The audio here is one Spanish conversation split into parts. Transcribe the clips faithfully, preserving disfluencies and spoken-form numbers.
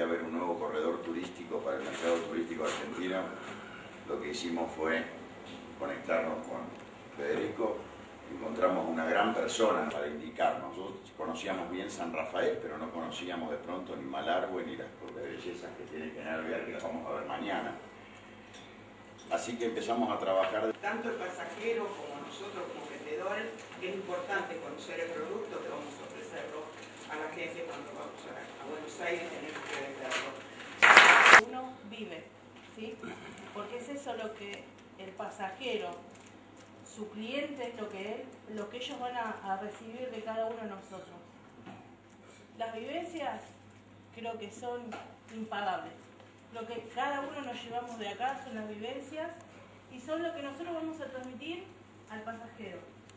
haber un nuevo corredor turístico para el mercado turístico argentino, lo que hicimos fue conectarnos con Federico. Encontramos una gran persona para indicarnos. Nosotros conocíamos bien San Rafael, pero no conocíamos de pronto ni Malargüe ni las bellezas que tiene General Vial, que las vamos a ver mañana. Así que empezamos a trabajar. Tanto el pasajero como nosotros como vendedores, es importante conocer el producto que vamos a ofrecerlo a la gente cuando vamos a, a Buenos Aires, tenemos que venderlo. Uno vive, ¿sí? Porque es eso lo que el pasajero, su cliente, es lo que él, lo que ellos van a, a recibir de cada uno de nosotros. Las vivencias creo que son impagables. Lo que cada uno nos llevamos de acá son las vivencias y son lo que nosotros vamos a transmitir al pasajero.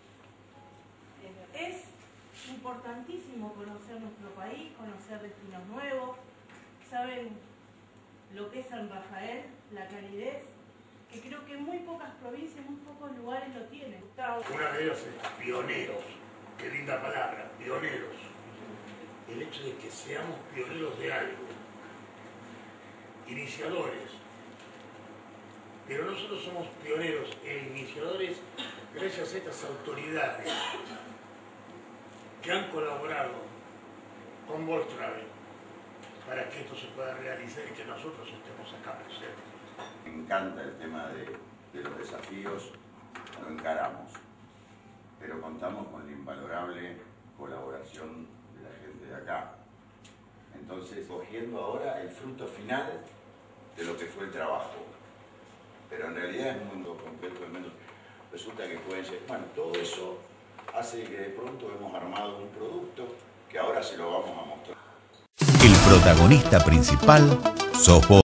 Es importantísimo conocer nuestro país, conocer destinos nuevos. Saben lo que es San Rafael, la calidez, que creo que muy pocas provincias, muy pocos lugares lo tienen. Una de ellas es pioneros, qué linda palabra, pioneros. El hecho de que seamos pioneros de algo, iniciadores, pero nosotros somos pioneros e iniciadores gracias a estas autoridades que han colaborado con Volkswagen para que esto se pueda realizar y que nosotros estemos acá presentes. Me encanta el tema de, de los desafíos, lo encaramos, pero contamos con la invalorable colaboración de la gente de acá. Entonces, cogiendo ahora el fruto final de lo que fue el trabajo. Pero en realidad es un mundo completo, al menos resulta que pueden ser. Bueno, todo eso hace que de pronto hemos armado un producto que ahora se lo vamos a mostrar. El protagonista principal sos vos.